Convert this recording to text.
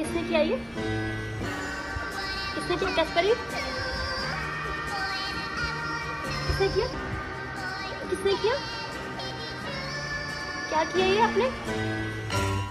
किसने किया ये? किसने किया कैस्परी? किसने किया? किसने किया? क्या किया ये आपने?